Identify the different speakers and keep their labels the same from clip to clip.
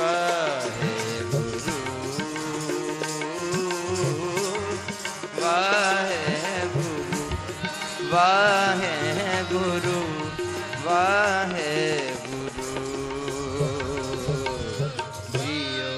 Speaker 1: Waheguru Waheguru JIO.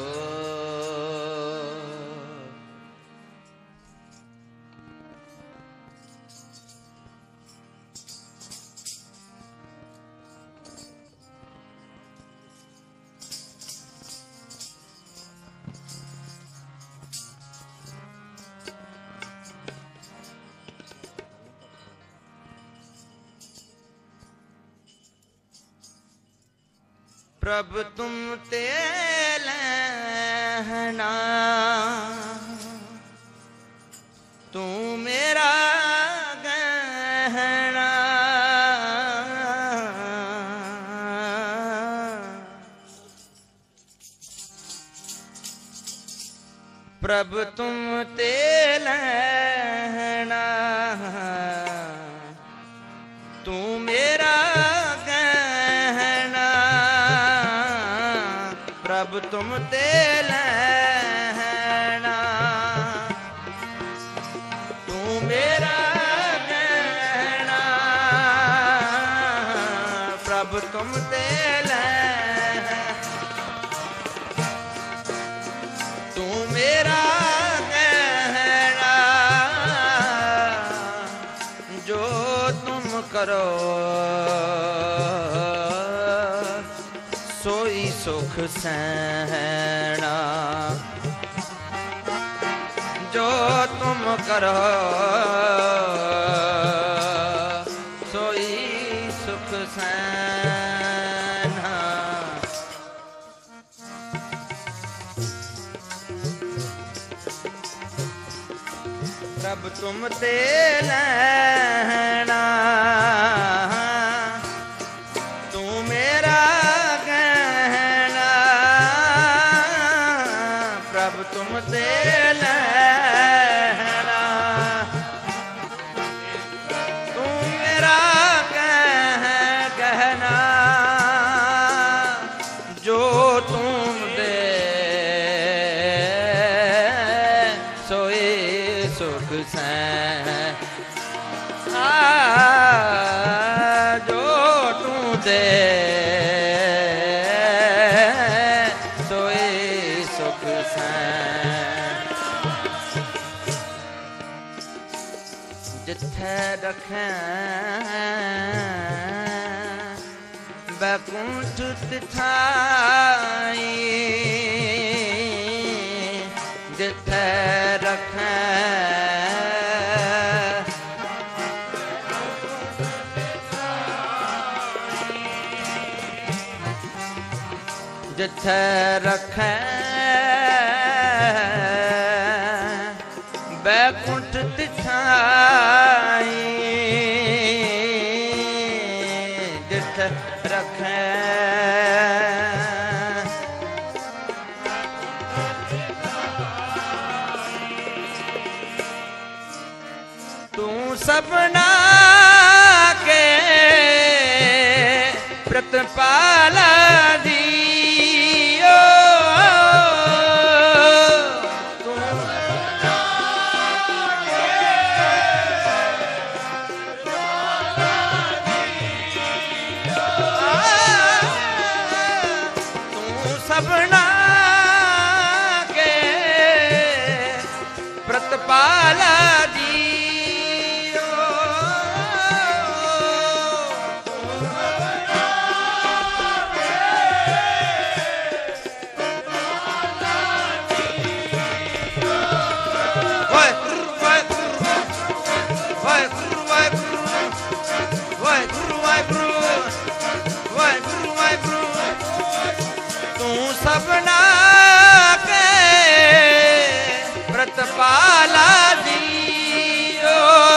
Speaker 1: प्रभ तुम ते लहना, तू मेरा गहना। प्रभ तुम ते लहना, तू मेरा प्रभ तुम ते लहना, तू मेरा गहना। प्रभ तुम ते लहना, तू मेरा गहना। जो तुम करो सोई सुख सहना। जो तुम करो सोई सुख सहना। प्रभ तुम ते लहना, तू मेरा तुम ते लहना, तू मेरा गहना। जो तुम दे सोए सुख सहना। जो तू दे सोए सुख जिथे रखें बैकुंठ तिथाई। जिथे रखें जिथे रखें बैकुंठ तिथाई। जिथे रखें तू सबना के प्रतिपाला दियो। सबना के प्रतिपाला दियो। सबना के प्रतिपाला दियो।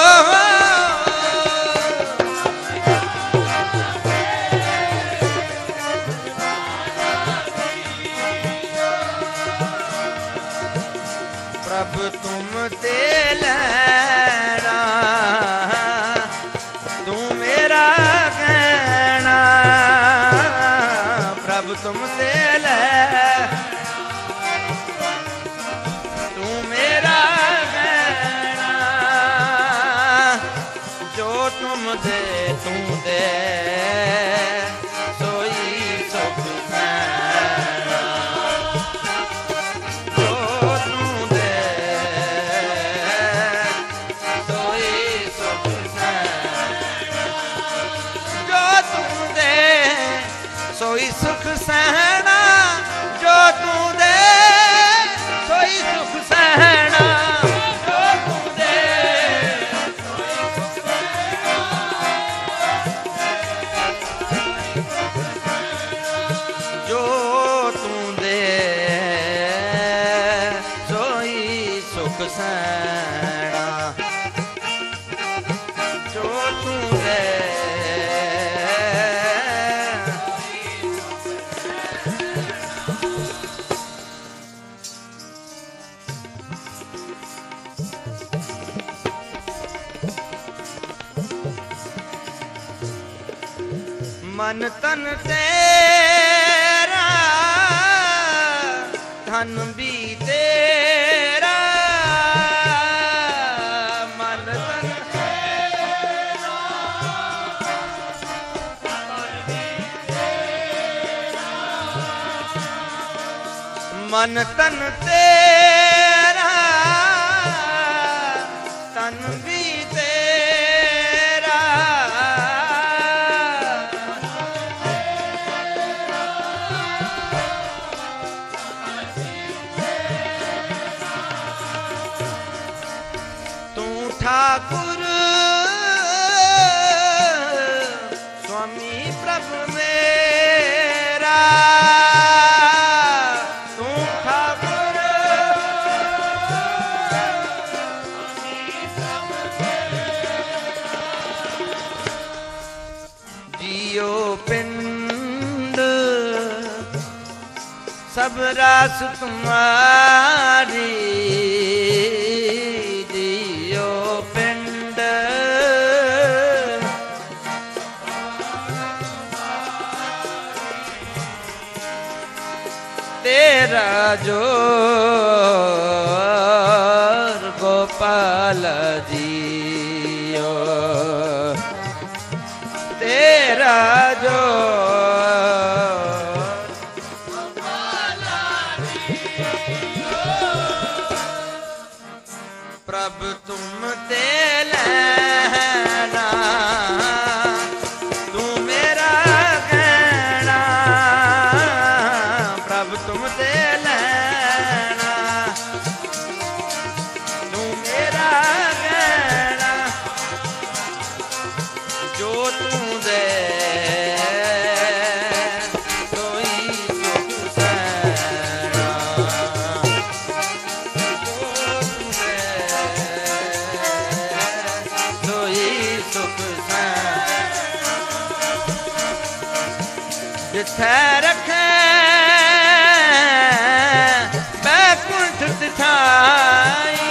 Speaker 1: प्रभु तुम ते लहना, तू मेरा गहना। प्रभु तुम ते लहना, ਸੈਣਾ ਜੋ ਤੂੰ ਦੇ ਮਨ ਤਨ ਤੇਰਾ ਧਨ ਵੀ ਤੇਰਾ ਮਨ ਤਨ ਤੇਰਾ ਮਨ ਤਨ ਤੇਰਾ ਤਨ ਵੀ ठाकुर स्वामी प्रभु मेरा तू ठाकुर जियो पिंड सब रास तुम्हारी तेरा जोर गोपाल जियो तेरा जोर गोपाल जियो प्रभु तुम ते लेना तू मेरा कहना प्रभु तुम ते लेना तू मेरा कहना जो तू दे सोई सुख सैना जो तू दे सोई सुख सैना जिथे रखे दिखाई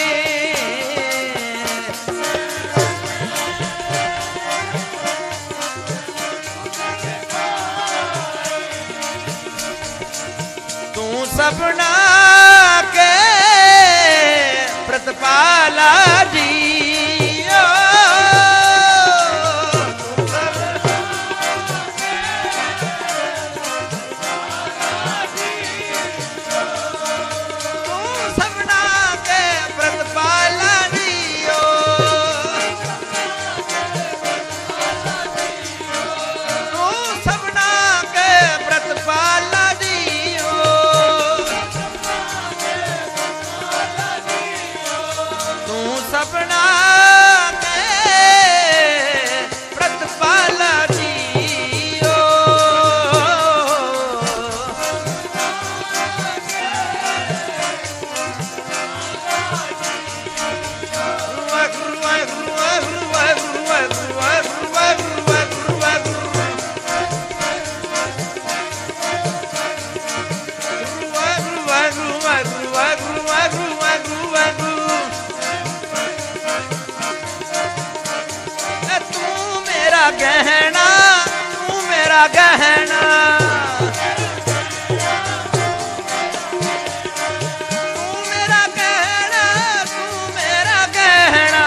Speaker 1: तू सबना के प्रतिपाला जियो सपना के प्रतिपाला जियो गहना तू मेरा गहना तू मेरा गहना तू मेरा गहना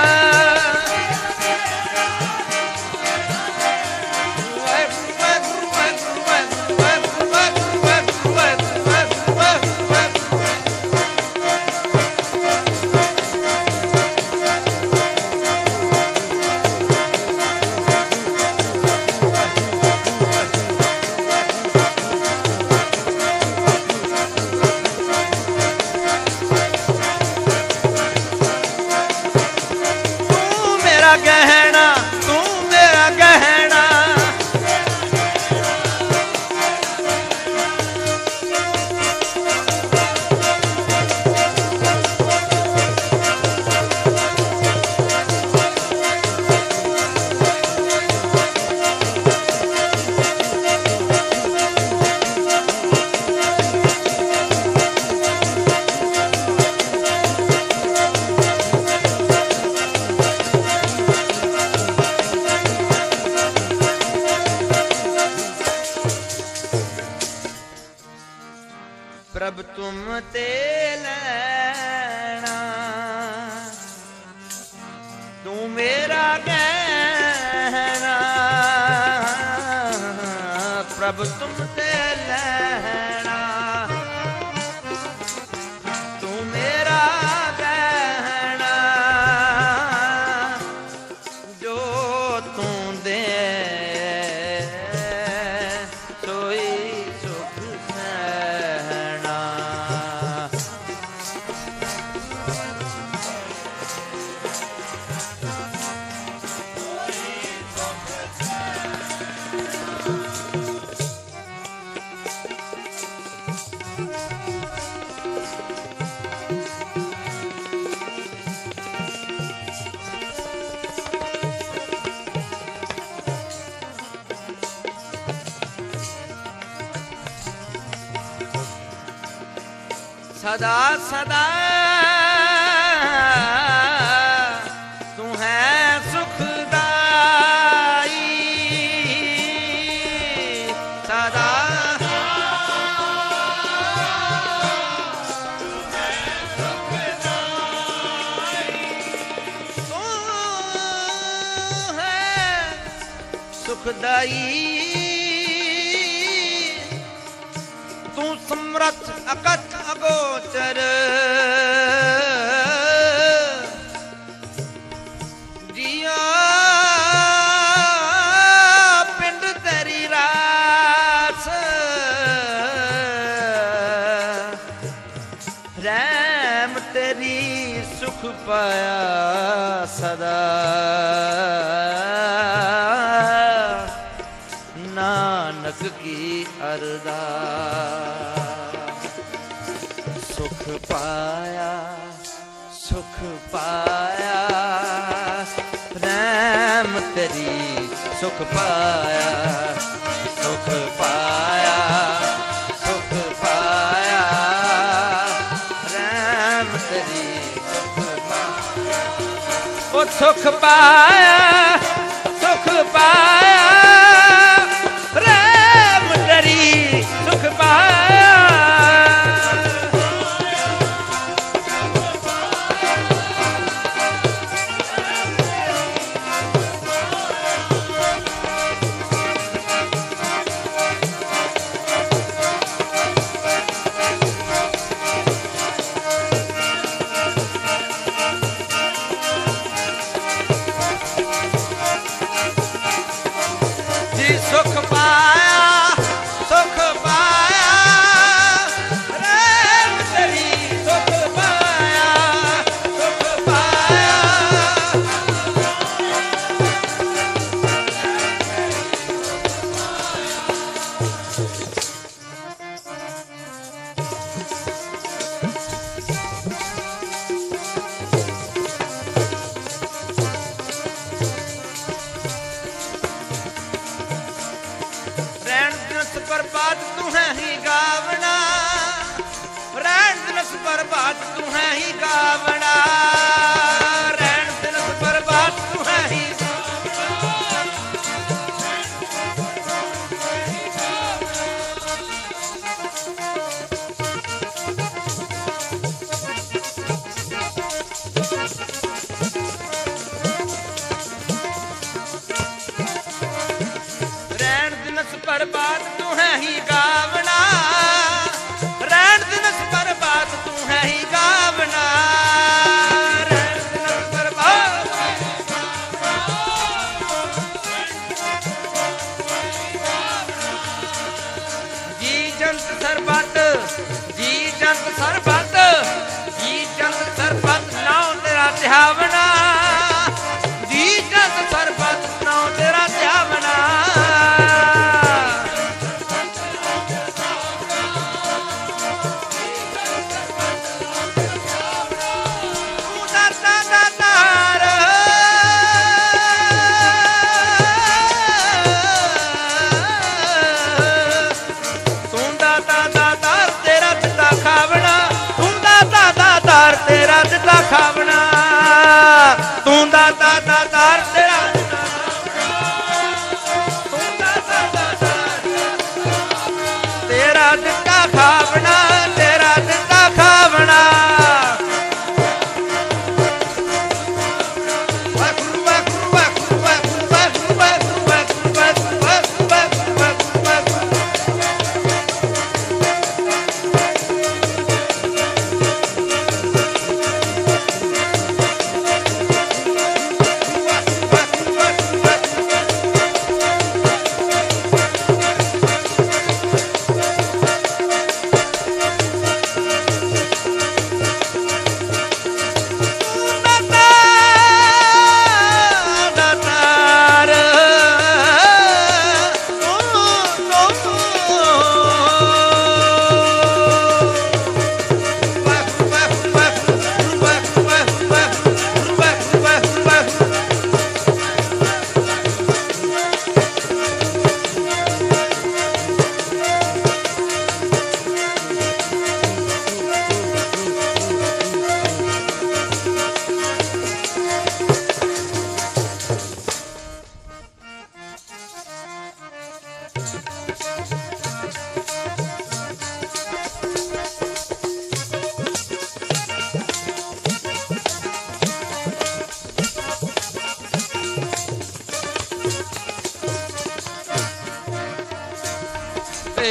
Speaker 1: ਪ੍ਰਭ ਤੁਮ ਤੇ ਲੈਣਾ, ਤੂੰ ਮੇਰਾ ਗਹਿਣਾ, ਪ੍ਰਭ ਤੁਮ ਤੇ ਲੈਣਾ, ਤੂੰ ਮੇਰਾ ਗਹਿਣਾ, ਜੋ ਤੂੰ ਦੇ ਸੋਈ ਸੁਖ ਸਹਿਣਾ। ਸਦਾ ਸਦਾ ਤੂੰ ਹੈ ਸੁਖਦਾਈ, ਸਦਾ ਤੂੰ ਹੈ ਸੁਖਦਾਈ, ਤੂੰ ਸਮਰੱਥ ਅਕਥ ਅਗੋਚਰ, ਜੀਆ ਪਿੰਡ ਤੇਰੀ ਰਾਸ, ਰਹਿਮ ਤੇਰੀ ਸੁਖ ਪਾਇਆ ਸਦਾ, ਨਾਨਕ ਕੀ ਅਰਦਾਸ। ਸੁਖ ਪਾਇਆ ਸੁਖ ਪਾਇਆ, ਰਹਿਮ ਤੇਰੀ ਸੁਖ ਪਾਇਆ, ਸੁਖ ਪਾਇਆ ਸੁਖ ਪਾਇਆ, ਰਹਿਮ ਤੇਰੀ ਸੁਖ ਪਾਇਆ, ਉਹ ਸੁਖ ਪਾਇਆ ਸੁਖ ਪਾਇਆ, ਰਹਿਮ ਤੇਰੀ ਸੁਖ ਪਾਇਆ। ਜੀ ਸੁਖ ਪਾਇਆ ਸੁਖ ਪਾਇਆ, ਰਹਿਮ ਤੇਰੀ ਸੁਖ ਪਾਇਆ, ਸੁਖ ਪਾਇਆ। बर्बाद तू है ही गावना, रैन दिनस बर्बाद तू है ही गावना, रैन दिनस बर्बाद तू है ही बर्बाद तू है ही गावना, रैन दिनस बर्बाद तू है ही गावना।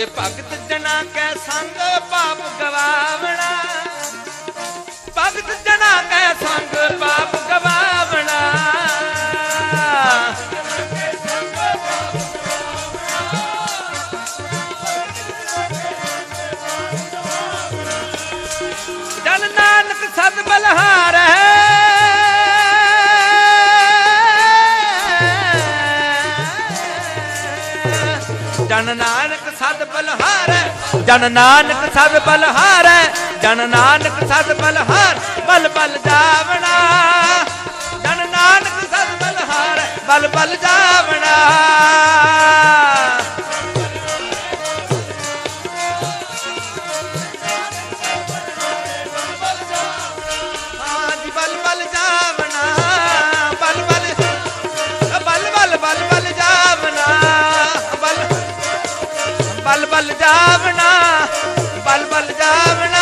Speaker 1: ਓਏ ਭਗਤ ਜਨਾ ਕੈ ਸੰਗ ਪਾਪ ਗਵਾਵਣਾ, ਭਗਤ ਜਨਾ ਕੈ ਸੰਗ ਪਾਪ ਗਵਾਵਣਾ। ਜਨ ਨਾਨਕ ਸਦ ਬਲਹਾਰੈ, ਜਨ ਨਾਨਕ ਸਦ ਬਲਹਾਰੈ, ਜਨ ਨਾਨਕ ਸਦ ਬਲਹਾਰੈ, ਜਨ ਨਾਨਕ ਸਦ ਬਲਹਾਰ ਬਲ ਬਲ ਜਾਵਣਾ। ਜਨ ਨਾਨਕ ਸਦ ਬਲਹਾਰੈ ਬਲ ਬਲ ਜਾਵਣਾ। ਹਾਂਜੀ ਬਲ ਬਲ ਜਾਵਣਾ, ਬਲ ਬਲ ਬਲ ਬਲ ਬਲ ਬਲ ਜਾਵਣਾ, ਬਲ ਬਲ ਜਾਵਣਾ, ਬਲ ਬਲ ਜਾਵਣਾ।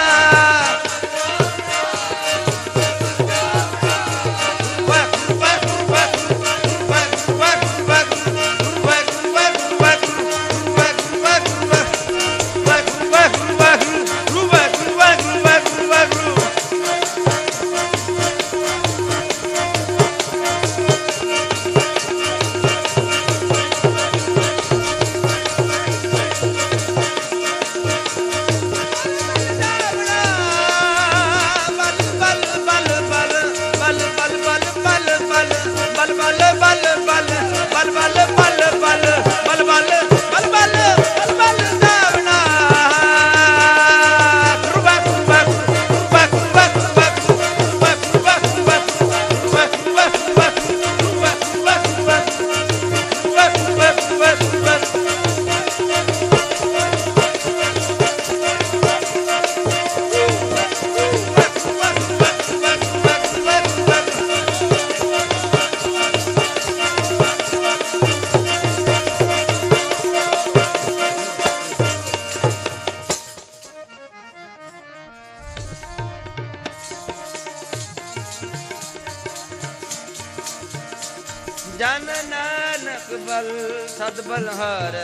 Speaker 1: ਜਨ ਨਾਨਕ ਬਲ ਸਦ ਬਲਹਾਰੈ,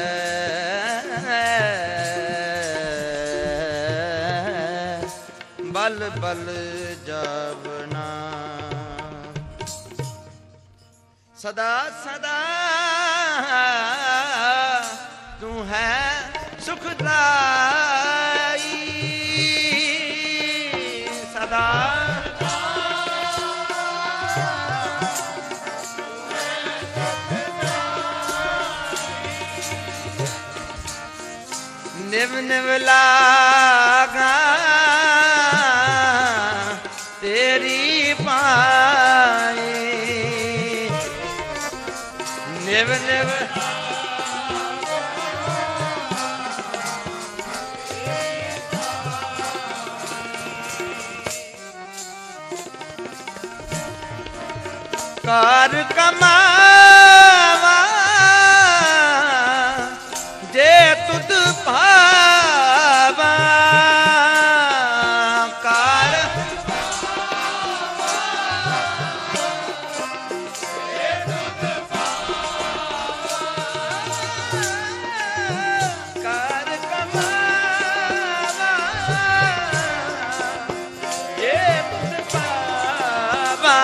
Speaker 1: ਬਲ ਬਲ ਜਾਵਣਾ। ਸਦਾ ਸਦਾ ਤੂੰ ਹੈ ਸੁਖਦਾਈ, ਸਦਾ ਨਿਵ ਨਿਵ ਲਾਗਾ ਤੇਰੀ ਪਾਏ, ਨਿਵ ਨਿਵ ਕਾਰ ਕਮਾਵਾ ਜੇ ਤੁਧ ਭਾਵਾ, ਕਾਰ ਕਾਰ ਕਮਾਵਾ ਜੇ ਤੁਧ ਭਾਵਾ,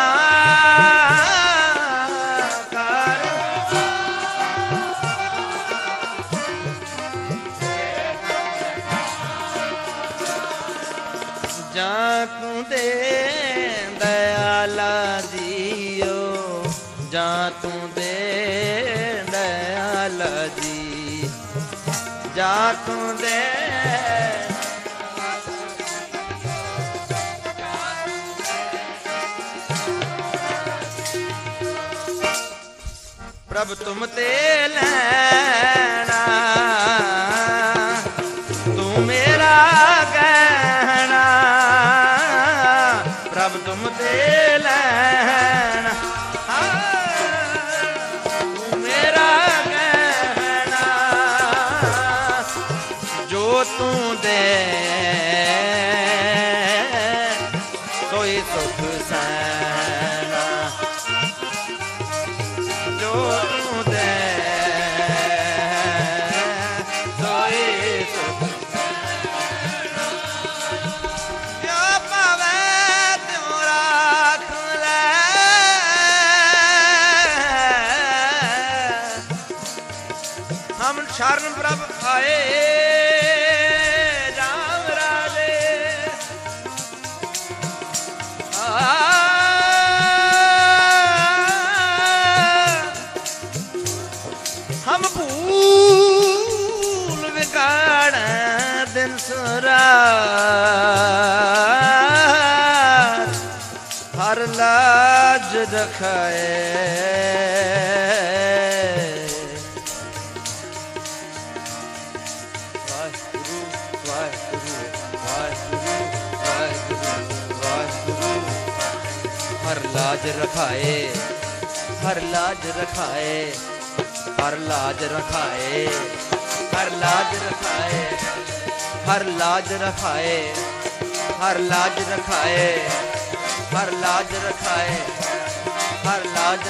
Speaker 1: ਜਾਂ ਤੂੰ ਦੇ ਦਇਆਲਾ ਜੀਓ, ਜਾਂ ਤੂੰ ਦੇ ਦਇਆਲਾ ਜੀ, ਜਾਂ ਤੂੰ ਦੇ ਪ੍ਰਭ ਤੁਮ ਤੇ ਲੈਣਾ, ਤੂੰ ਮੇਰਾ ਗਹਿਣਾ, ਪ੍ਰਭ ਤੁਮ ਤੇ ਲੈਣਾ, ਤੂੰ ਮੇਰਾ ਗਹਿਣਾ, ਜੋ ਤੂੰ ਦੇ ਕੋਈ ਸੁਖ ਸੈਨਾ, ਜੋ ਤੂੰ ਦੇ रखाए राम राजे। हम भूल बिगाड़ दिन सुरात हर लाज रखाए। वाहिगुरु वाहिगुरु वाहिगुरु वाहिगुरु वाहिगुरु हर लाज रखाए हर लाज रखाए हर लाज रखाए हर लाज रखाए हर लाज रखाए हर लाज रखाए हर लाज रखाए हर लाज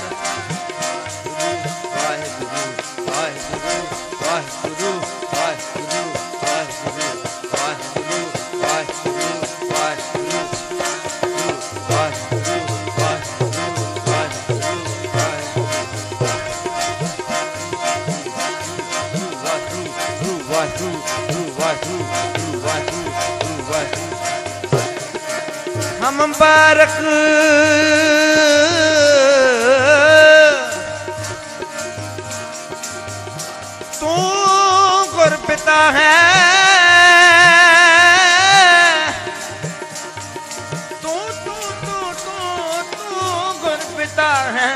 Speaker 1: वाहिगुरु वाहिगुरु वाहिगुरु वाहिगुरु वाहिगुरु वाहिगुरु वाहिगुरु वाहिगुरु वाहिगुरु हम मुबारक तू गुर पिता है तू तू तू तू तू गुर पिता है।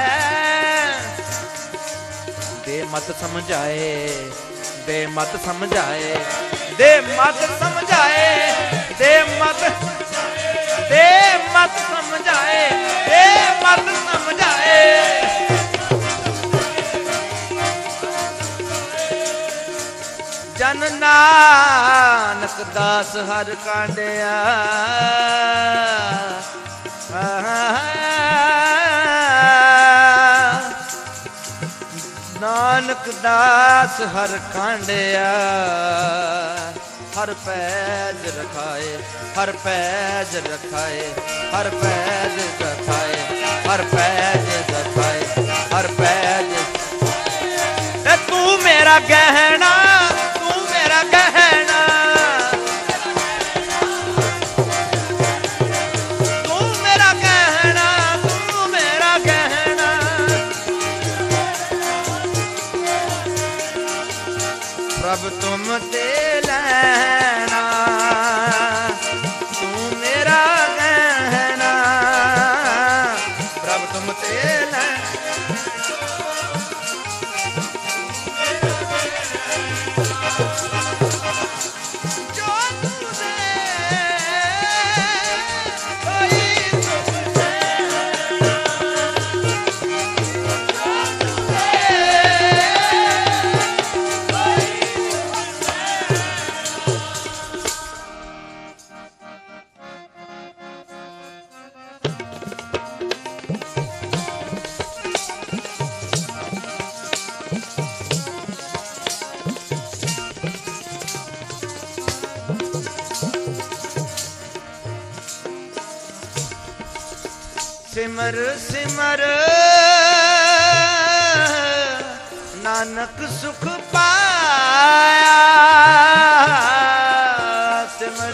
Speaker 1: दे मत समझाए दे मत समझाए दे मत समझाए दे मत समझाए दे मत समझाए। जन नानक दास हर कांडिया नानक दास हर कांडिया हर पैज रखाए हर पैज रखाए हर पैज रखाए हर पैज रखाए हर पैज। तू मेरा गहना तू मेरा गहना तू मेरा गहना तू मेरा गहना। प्रभ तुम ते लेना तू मेरा गहना प्रभ तुम ते लेना। सिमर सिमर नानक सुख पाया सिमर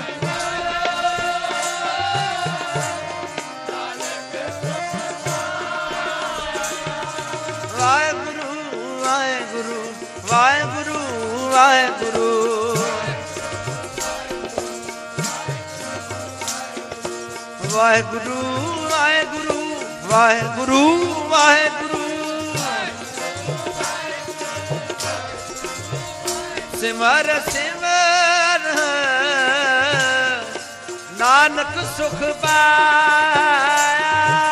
Speaker 1: वाहेगुरु वाहेगुरु वाहेगुरु वाहेगुरु वाहेगुरु वाहेगुरु वाहेगुरु वाहेगुरु। सिमर सिमर नानक सुख पाया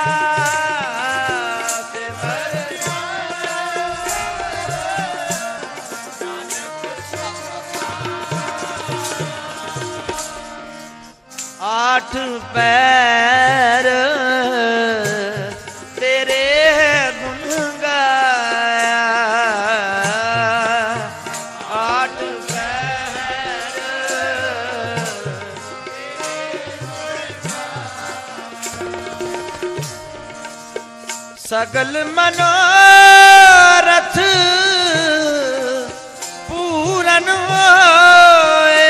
Speaker 1: आठ पैर तेरे गुण गाया आठ पैर सगल मनोरथ पूर्ण ਪੂਰਨ ਹੋਏ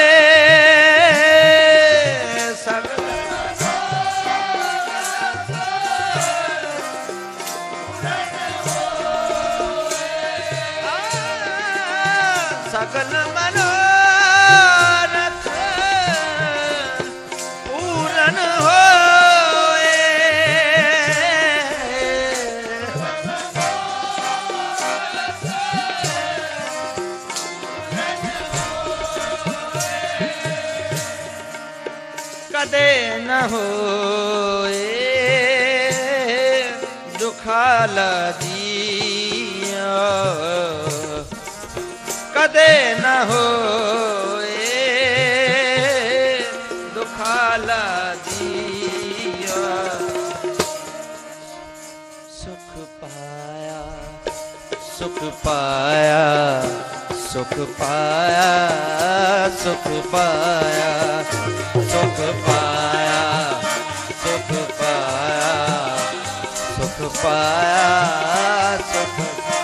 Speaker 1: ਸਗਲ ਸਗਲ ਮਨੋਰਥ ਪੂਰਨ ਹੋਏ ਕਦੇ ਨ ਹੋਏ ਦੁਖਾਲਾ ਦੀਆ ਕਦੇ ਨ ਹੋਏ ਦੁਖਾਲਾ ਦੀਆ ਸੁਖ ਪਾਇਆ ਸੁਖ ਪਾਇਆ ਸੁਖ ਪਾਇਆ ਸੁਖ ਪਾਇਆ ਸੁਖ ਪਾਇਆ ਸੁਖ ਪਾਇਆ ਸੁਖ ਪਾਇਆ ਸੁਖ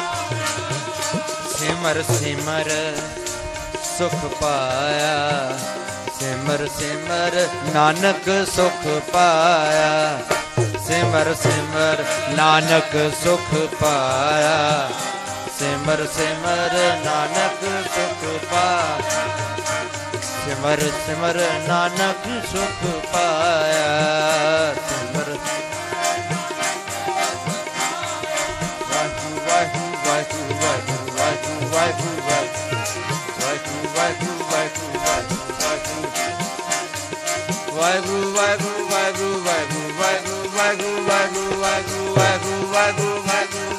Speaker 1: ਸਿਮਰ ਸਿਮਰ ਸੁਖ ਪਾਇਆ ਸਿਮਰ ਸਿਮਰ ਨਾਨਕ ਸੁਖ ਪਾਇਆ ਸਿਮਰ ਸਿਮਰ ਨਾਨਕ ਸੁਖ ਪਾਇਆ ਸਿਮਰ ਸਿਮਰ ਨਾਨਕ ਸੁਖ ਪਾਇਆ ਸਿਮਰ ਸਿਮਰ ਨਾਨਕ ਸੁਖ ਪਾਇਆ ਸਿਮਰ ਵਾਹਿਗੁਰੂ ਵਾਹਿਗੁਰੂ ਵਾਹਿਗੁਰੂ ਵਾਹਿਗੁਰੂ ਵਾਹਿਗੁਰੂ ਵਾਹਿਗੁਰੂ ਵਾਹਿਗੁਰੂ ਵਾਹਿਗੁਰੂ ਵਾਹਿਗੁਰੂ ਵਾਹਿਗੁਰੂ ਵਾਹਿਗੁਰੂ ਵਾਹਿਗੁਰੂ ਵਾਹਿਗੁਰੂ ਵਾਹਿਗੁਰੂ ਵਾਹਿਗੁਰੂ ਵਾਹਿਗੁਰੂ ਵਾਹਿਗੁਰੂ ਵਾਹਿਗੁਰੂ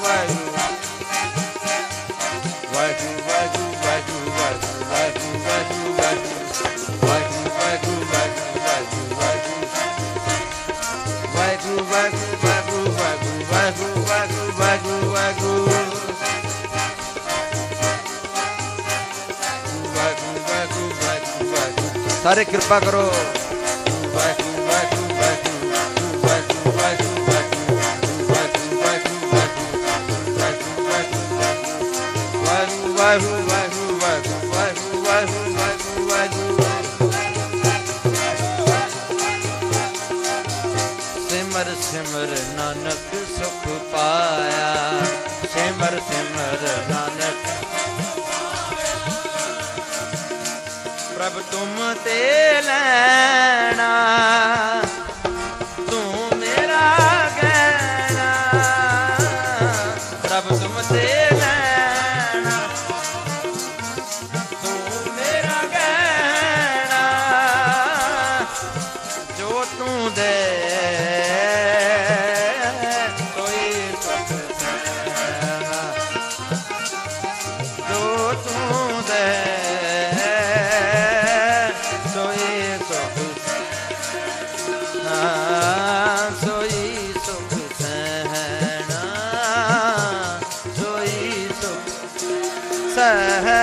Speaker 1: ਸਾਰੇ ਕਿਰਪਾ ਕਰੋ ਵਾਹਿਗੁਰੂ ਵਾਹਿਗੁਰੂ ਵਾਹਿਗੁਰੂ ਵਾਹਿਗੁਰੂ ਵਾਹਿਗੁਰੂ ਵਾਹਿਗੁਰੂ ਵਾਹਿਗੁਰੂ ਸਿਮਰ ਸਿਮਰ ਨਾਨਕ ਸੁਖ ਪਾਇਆ ਸਿਮਰ ਸਿਮਰ ਨਾਨਕ ਪ੍ਰਭ ਤੁਮ ਤੇ ਲੈਣਾ ਤੂੰ ਮੇਰਾ ਗਹਿਣਾ ਪ੍ਰਭ ਤੁਮ ਤੇ ਲੈਣਾ ਤੂੰ ਮੇਰਾ ਗਹਿਣਾ ਜੋ ਤੂੰ ਦੇ ਕੋਈ ਸੁਖ ਸਹਿਣਾ ਜੋ ਤੂੰ ਦੇ ਸਹਿਣਾ